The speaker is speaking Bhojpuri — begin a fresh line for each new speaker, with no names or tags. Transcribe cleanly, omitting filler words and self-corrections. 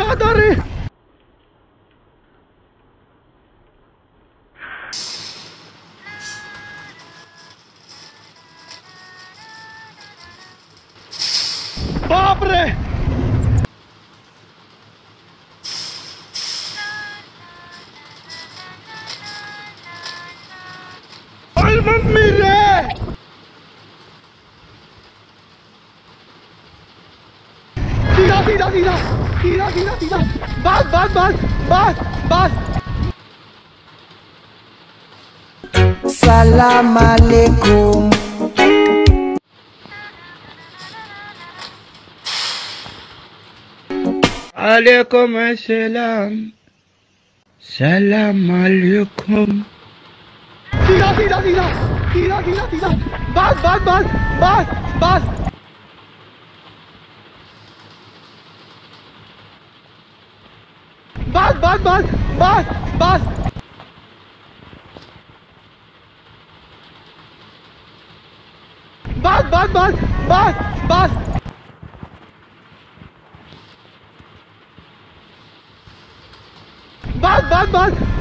दादा रे बाप रे ओए मम्मी रे सीधा सीधा सीधा सीधा सीधा सीधा बस बस बस बस बस
Salam alaikum.
अलैकुम अस्सलाम सलाम अलैकुम सीधा सीधा सीधा सीधा सीधा सीधा बस बस बस बस बस बस बस बस बस बस बस बस बस बस बस बस बस बस